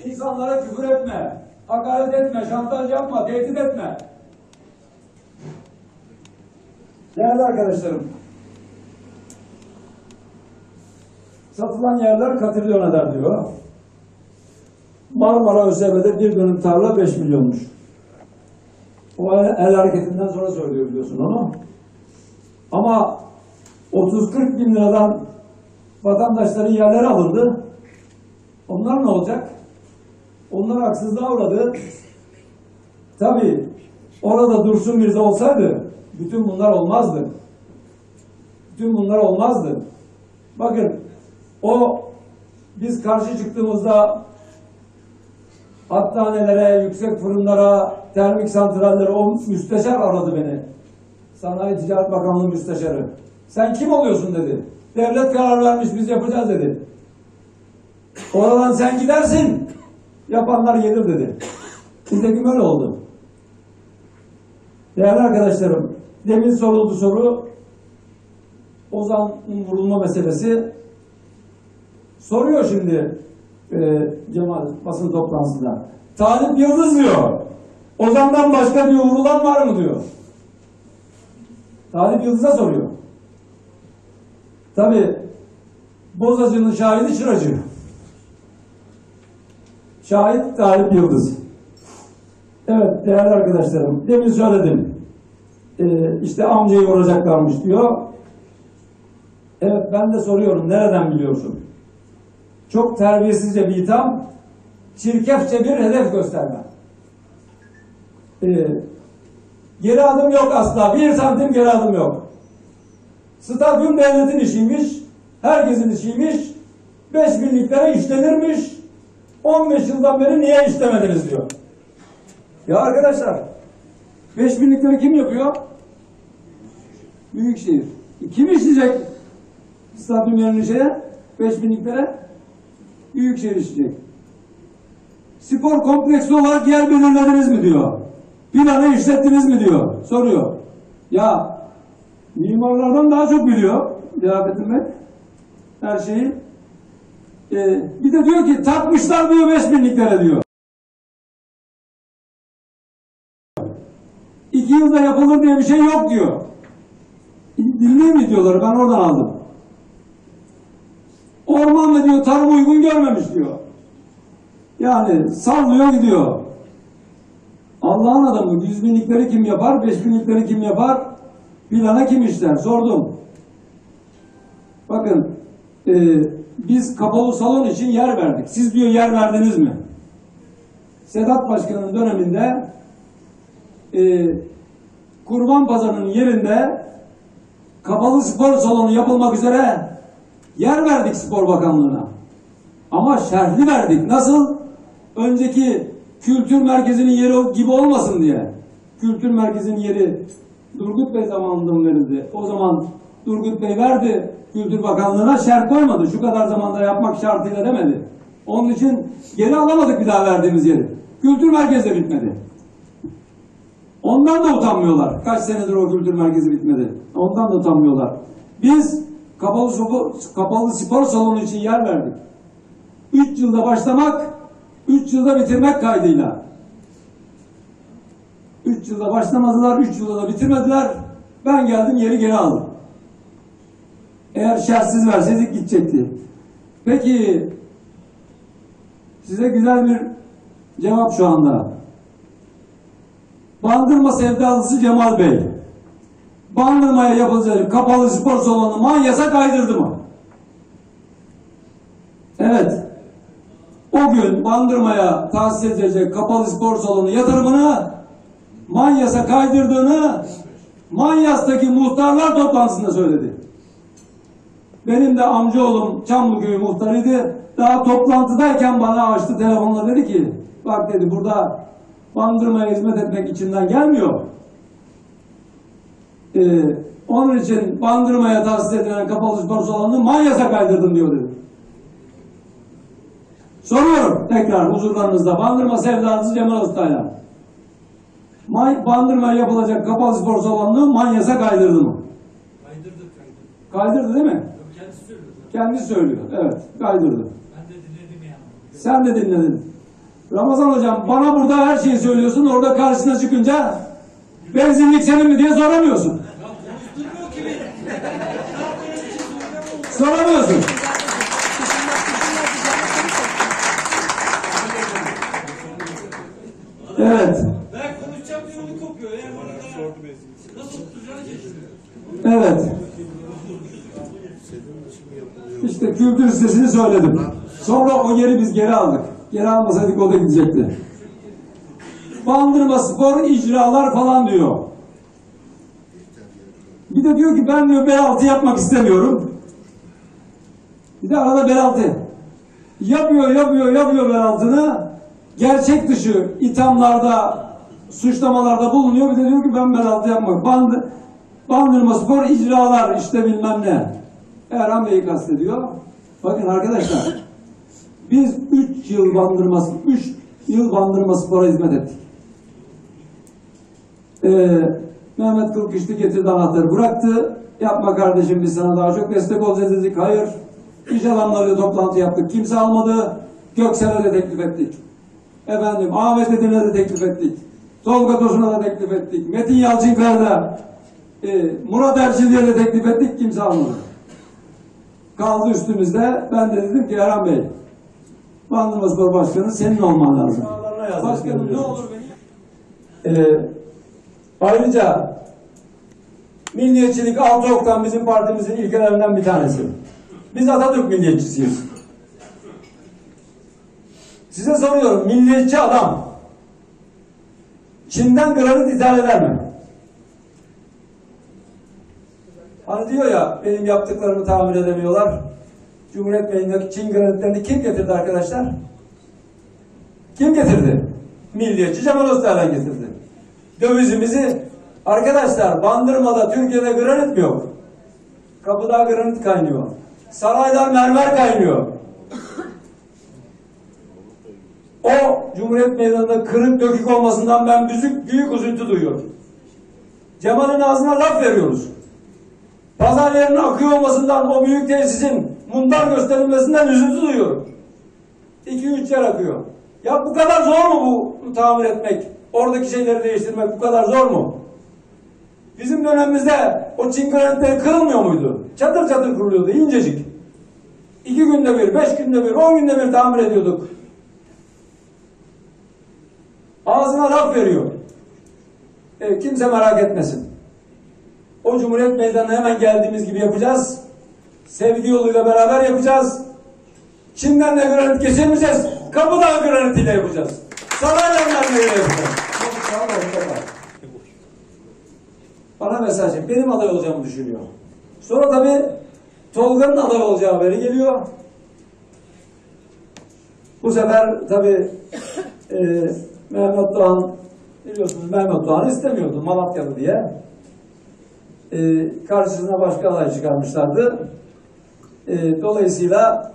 İnsanlara küfür etme, hakaret etme, şantaj yapma, tehdit etme. Değerli arkadaşlarım, satılan yerler katrilyon eder diyor. Marmara ÖSYM'de bir dönüm tarla 5 milyonmuş. O el hareketinden sonra söylüyor biliyorsun onu. Ama 30-40 bin liradan vatandaşların yerleri alındı. Onlar ne olacak? Onlar haksızlığa uğradı. Tabii orada Dursun Mirza olsaydı bütün bunlar olmazdı. Bütün bunlar olmazdı. Bakın biz karşı çıktığımızda hattanelere, yüksek fırınlara, termik santrallere o müsteşar aradı beni. Sanayi Ticaret Bakanlığı müsteşarı. Sen kim oluyorsun dedi. Devlet karar vermiş biz yapacağız dedi. Oradan sen gidersin. Yapanlar gelir dedi. Nitekim öyle oldu. Değerli arkadaşlarım, demin soruldu soru. Ozan'ın vurulma meselesi. Soruyor şimdi Cemal basın toplantısında. Talip Yıldız diyor. Ozan'dan başka diyor vurulan var mı diyor. Talip Yıldız'a soruyor. Tabi Bozacı'nın şahidi Çıracı. Şahit Talip Yıldız. Evet değerli arkadaşlarım, demin söyledim. İşte amcayı vuracaklarmış diyor. Evet ben de soruyorum, nereden biliyorsun? Çok terbiyesizce bir itham, çirkefçe bir hedef gösterme. Geri adım yok asla, 1 santim geri adım yok. Stadyum devletin işiymiş, herkesin işiymiş, 5000'liklere işlenirmiş, 15 yıldan beri niye işlemediniz diyor. Ya arkadaşlar, 5000'likleri kim yapıyor? Büyükşehir. Kim işleyecek stadyum yerine şeye? 5000'liklere? Büyükşehir işleyecek. Spor kompleksi olarak yer belirlediniz mi diyor. Planı işlettiniz mi diyor. Soruyor. Ya mimarlardan daha çok biliyor Liyavettin Bey her şeyi. Bir de diyor ki takmışlar diyor 5000'liklere diyor. 2 yılda yapılır diye bir şey yok diyor. Dinleyin videoları, ben oradan aldım. Ormanla diyor tarım uygun görmemiş diyor. Yani sallıyor gidiyor. Allah'ın adamı 100.000'likleri kim yapar, 5.000'likleri kim yapar, plana kim işler? Sordum. Bakın biz kapalı salon için yer verdik. Siz diyor yer verdiniz mi? Sedat Başkan'ın döneminde Kurban Pazarı'nın yerinde kapalı spor salonu yapılmak üzere yer verdik Spor Bakanlığı'na. Ama şerhli verdik. Nasıl? Önceki kültür merkezinin yeri gibi olmasın diye. Kültür merkezinin yeri Turgut Bey zamanında mı verildi? O zaman Turgut Bey verdi Kültür Bakanlığı'na, şerh koymadı. Şu kadar zamanda yapmak şartıyla demedi. Onun için geri alamadık bir daha verdiğimiz yeri. Kültür merkezi de bitmedi. Ondan da utanmıyorlar. Kaç senedir o kültür merkezi bitmedi. Ondan da utanmıyorlar. Biz kapalı spor salonu için yer verdik. 3 yılda başlamak, 3 yılda bitirmek kaydıyla. 3 yılda başlamadılar, 3 yılda da bitirmediler. Ben geldim, yeri geri aldım. Eğer şerhsiz verseydik gidecekti. Peki size güzel bir cevap şu anda. Bandırma sevdalısı Cemal Bey, Bandırma'ya yapılacak kapalı spor salonu Manyas'a kaydırdı mı? Evet. O gün Bandırma'ya tahsis edilecek kapalı spor salonu yatırımını Manyas'a kaydırdığını Manyas'taki muhtarlar toplantısında söyledi. Benim de amcaoğlum Çamlıköy muhtarıydı. Daha toplantıdayken bana açtı telefonla, dedi ki bak dedi, burada Bandırma'ya hizmet etmek içinden gelmiyor. Onun için Bandırma'ya tahsis edilen kapalı spor salonunu Manyas'a kaydırdım diyor dedi. Soruyorum tekrar huzurlarınızda, Bandırma sevdalısı Cemal Usta'yla. Bandırma'ya yapılacak kapalı spor salonunu Manyas'a kaydırdı mı? Kaydırdı. Kaydırdı değil mi? Kendisi söylüyor. Kendisi söylüyor. Evet, kaydırdı. Ben de dinledim yani. Sen de dinledin. Ramazan hocam bana burada her şeyi söylüyorsun, orada karşısına çıkınca benzinlik senin mi diye soramıyorsun. Soramıyorsun. Evet. Ben konuşacağım diye onu kopuyor. Nasıl tutacağını şaşırıyor. Evet. İşte kültür sitesini söyledim. Sonra o yeri biz geri aldık. Geri almasaydık o da gidecekti. Bandırma Spor icralar falan diyor. Bir de diyor ki ben diyor bel altı yapmak istemiyorum. Bir de arada bel altı. Yapıyor bel altını. Gerçek dışı ithamlarda, suçlamalarda bulunuyor. Bir de diyor ki ben bel altı yapmak. Bandırma Spor icralar işte bilmem ne. Erhan Bey'i kastediyor. Bakın arkadaşlar, biz 3 yıl Bandırma Spor'a hizmet ettik. Mehmet Kılkışlı getirdi anahtarı bıraktı. Yapma kardeşim biz sana daha çok destek olacağız dedik. Hayır. İş adamlarıyla toplantı yaptık. Kimse almadı. Göksel'e de teklif ettik. Ahmet Edin'e de teklif ettik. Tolga Tosun'a da teklif ettik. Metin Yalçınkar'da Murat Erçil'e de teklif ettik. Kimse almadı. Kaldı üstümüzde. Ben de dedim ki Erhan Bey, Bandırma Spor Başkanı senin olman lazım. Başkanım ne olur beni. Ayrıca milliyetçilik 6 oktan bizim partimizin ilkelerinden bir tanesi. Biz Atatürk milliyetçisiyiz. Size soruyorum, milliyetçi adam Çin'den granit ithal eder mi? Hani diyor ya, benim yaptıklarımı tamir edemiyorlar. Cumhuriyet Meydanı'ndaki Çin granitlerini kim getirdi arkadaşlar? Kim getirdi? Milliyetçi Cemal Öztürk'den getirdi. Dövizimizi, arkadaşlar Bandırma'da Türkiye'de granit mi yok? Kapıda granit kaynıyor. Sarayda mermer kaynıyor. O Cumhuriyet Meydanı'nda kırık dökük olmasından ben büyük üzüntü duyuyorum. Cemal'in ağzına laf veriyoruz. Pazar yerinin akıyor olmasından, o büyük tesisin mundar gösterilmesinden üzüntü duyuyorum. 2-3 yer akıyor. Ya bu kadar zor mu bu tamir etmek? Oradaki şeyleri değiştirmek bu kadar zor mu? Bizim dönemimizde o Çin granitleri kırılmıyor muydu? Çatır çatır kuruluyordu, incecik. 2 günde bir, 5 günde bir, 10 günde bir tamir ediyorduk. Ağzına laf veriyor. Kimse merak etmesin. O Cumhuriyet Meydanı'na hemen geldiğimiz gibi yapacağız. Sevgi yoluyla beraber yapacağız. Çin'den de granit geçirmeyeceğiz. Kapıdağ granitiyle yapacağız. Saraylarla yapacağız. Bana mesaj, benim aday olacağımı düşünüyor. Sonra tabii Tolga'nın aday olacağı haberi geliyor. Bu sefer tabii Mehmet Doğan, biliyorsunuz Mehmet Doğan'ı istemiyordu Malatyalı diye. Karşısına başka aday çıkarmışlardı. Dolayısıyla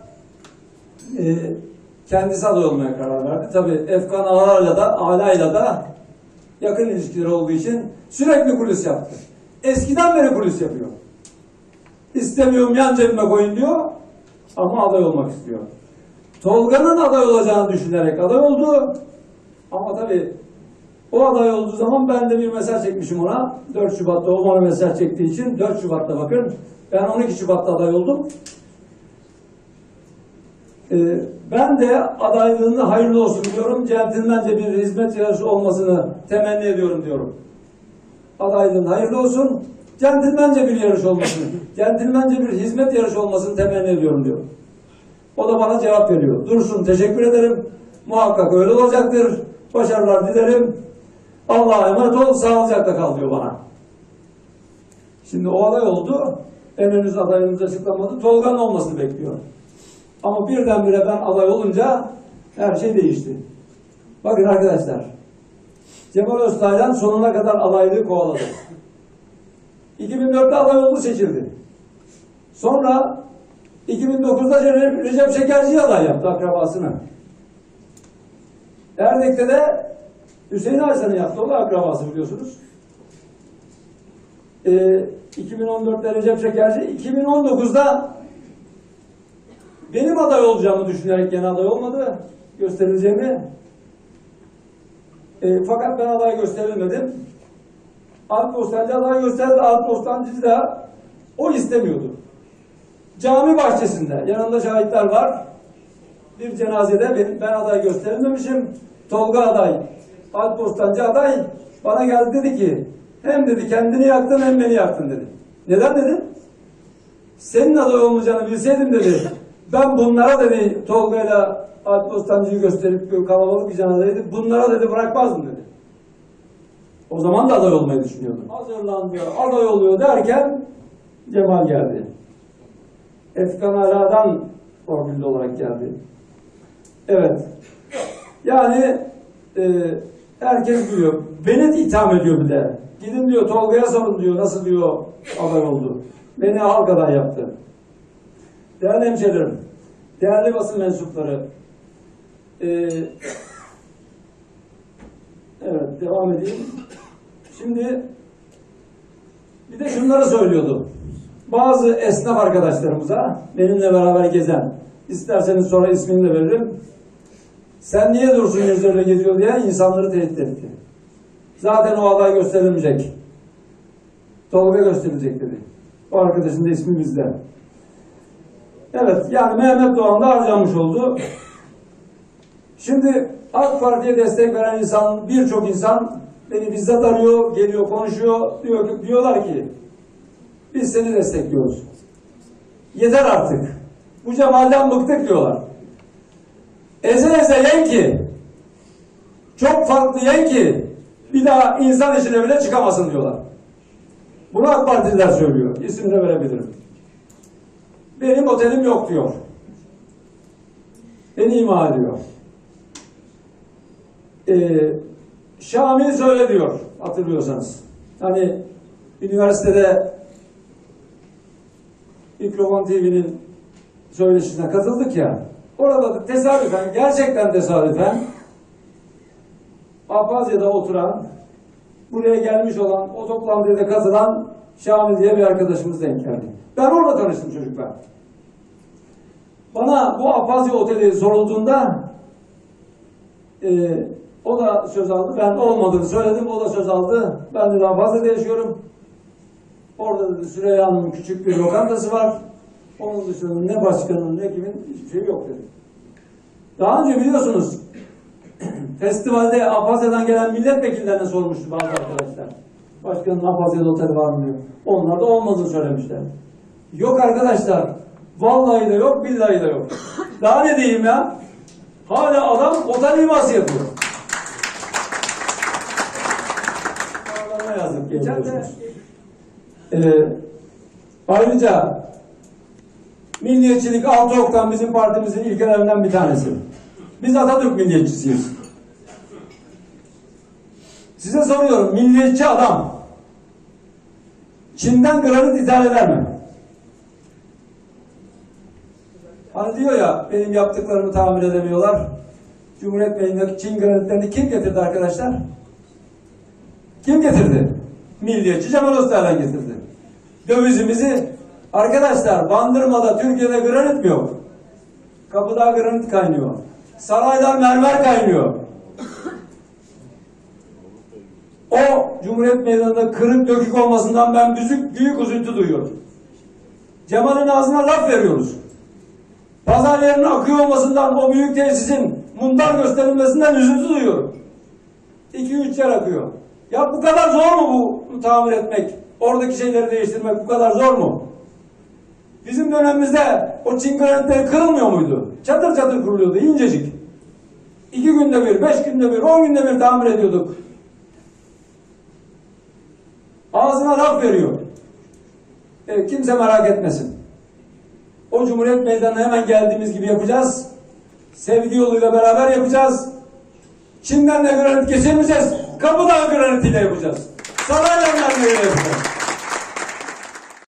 kendisi aday olmaya karar verdi. Tabii Efkan Ağa'yla da yakın ilişkileri olduğu için sürekli kulis yaptı. Eskiden beri kulis yapıyor. İstemiyorum yan cebime koyun diyor ama aday olmak istiyor. Tolga'nın aday olacağını düşünerek aday oldu. Ama tabii o aday olduğu zaman ben de bir mesaj çekmişim ona. 4 Şubat'ta o bana mesaj çektiği için 4 Şubat'ta bakın. Ben 12 Şubat'ta aday oldum. Ben de adaylığını hayırlı olsun diyorum. Centilmence bir hizmet yarışı olmasını temenni ediyorum diyorum. Adaylığın hayırlı olsun. Centilmence bir yarış olmasını, centilmence bir hizmet yarışı olmasını temenni ediyorum diyor. O da bana cevap veriyor. Dursun, teşekkür ederim. Muhakkak öyle olacaktır. Başarılar dilerim. Allah'a emanet ol, sağlıcakla kal diyor bana. Şimdi o aday oldu. Ben henüz adaylığımızı açıklamadı. Tolga'nın olmasını bekliyor. Ama birdenbire ben aday olunca her şey değişti. Bakın arkadaşlar. Cemal Öztaylan sonuna kadar adaylığı kovaladı. 2004'te aday oldu, seçildi. Sonra 2009'da Recep Şekerci'yi aday yaptı, akrabasını. Erdek'te de Hüseyin Arslan'ı yaptı, o da akrabası biliyorsunuz. 2014'te Recep Şekerci, 2019'da benim aday olacağımı düşünerek gene aday olmadı, gösterileceğimi. Fakat ben aday gösterilmedim. Alp Bostancı aday gösterdi. Alp Bostancı da o istemiyordu. Cami bahçesinde yanında şahitler var. Bir cenazede ben aday gösterilmemişim. Tolga aday, Alp Bostancı aday. Bana geldi dedi ki hem dedi kendini yaktın hem beni yaktın dedi. Neden dedi? Senin aday olmayacağını bilseydim dedi. Ben bunlara dedi Tolga'yla Alp Bostancı'yı gösterip kalabalık bir cenazeydi. Bunlara dedi bırakmazdım dedi. O zaman da aday olmayı düşünüyordu. Hazırlandı, aday oluyor derken Cemal geldi. Efkan Ala'dan formülde olarak geldi. Evet. Yani herkes biliyor. Beni de itham ediyor bir de. Gidin diyor Tolga'ya sorun diyor. Nasıl diyor aday oldu. Beni halk aday yaptı. Değerli hemşehrilerim, değerli basın mensupları, evet devam edeyim. Şimdi bir de şunları söylüyordu. Bazı esnaf arkadaşlarımıza, benimle beraber gezen, isterseniz sonra ismini de veririm. Sen niye Dursun Yüzler'le geziyor diye insanları tehdit etti. Zaten o aday gösterilmeyecek. Tolga gösterilecek dedi. O arkadaşın da ismi bizde. Evet, yani Mehmet Doğan da harcanmış oldu. Şimdi AK Parti'ye destek veren insan, birçok insan beni bizzat arıyor, geliyor, konuşuyor, diyorlar ki biz seni destekliyoruz. Yeter artık. Bu Cemal'den bıktık diyorlar. Eze eze yen ki, çok farklı yen ki bir daha insan işine bile çıkamasın diyorlar. Bunu AK Partililer söylüyor. İsim de verebilirim. Benim otelim yok diyor. Beni ima ediyor. Şamil söyle diyor, hatırlıyorsanız. Hani üniversitede Mikrofon TV'nin söyleşisine katıldık ya, orada da tesadüfen, gerçekten tesadüfen Apazya'da oturan, buraya gelmiş olan, o toplantıya da katılan Şamil diye bir arkadaşımız denk geldi. Ben orada tanıştım çocuklar. Bana bu Apazya Oteli sorulduğunda o da söz aldı. Ben olmadığını söyledim. O da söz aldı. Ben de Apazya'da yaşıyorum. Orada dedi Süreyya Hanım'ın küçük bir lokantası var. Onun dışında ne başkanın ne kimin hiçbir şey yok dedi. Daha önce biliyorsunuz festivalde Apazya'dan gelen milletvekillerine sormuştu bazı arkadaşlar. Başkanın Apazya'da oteli var mı diyor. Onlar da olmadığını söylemişler. Yok arkadaşlar. Vallahi de yok, billahi de yok. Daha ne diyeyim ya? Hala adam otel iması yapıyor. Adama yazık. Geçen de ayrıca milliyetçilik 6 oktan bizim partimizin ilkelerinden bir tanesi. Biz Atatürk milliyetçisiyiz. Size soruyorum, milliyetçi adam Çin'den granit ithal eder mi? Hani diyor ya, benim yaptıklarımı tamir edemiyorlar. Cumhuriyet Bey'indeki Çin granitlerini kim getirdi arkadaşlar? Kim getirdi? Milliyetçi Cemal Öztürk'den getirdi. Dövizimizi, arkadaşlar Bandırma'da Türkiye'de granit mi yok? Kapıda granit kaynıyor. Saraydan mermer kaynıyor. O Cumhuriyet Meydanı'nda kırık dökük olmasından ben büyük üzüntü duyuyorum. Cemal'in ağzına laf veriyoruz. Pazar yerinin akıyor olmasından, o büyük tesisin mundar gösterilmesinden üzüntü duyuyorum. 2-3 yer akıyor. Ya bu kadar zor mu bu tamir etmek? Oradaki şeyleri değiştirmek bu kadar zor mu? Bizim dönemimizde o Çin granitleri kırılmıyor muydu? Çatır çatır kuruluyordu, incecik. 2 günde bir, 5 günde bir, 10 günde bir tamir ediyorduk. Ağzına laf veriyor. Kimse merak etmesin. O Cumhuriyet Meydanı'na hemen geldiğimiz gibi yapacağız. Sevgi yoluyla beraber yapacağız. Çin'den de granit kesemeyeceğiz. Kapıdağ granitiyle yapacağız. Saraylarla yapacağız.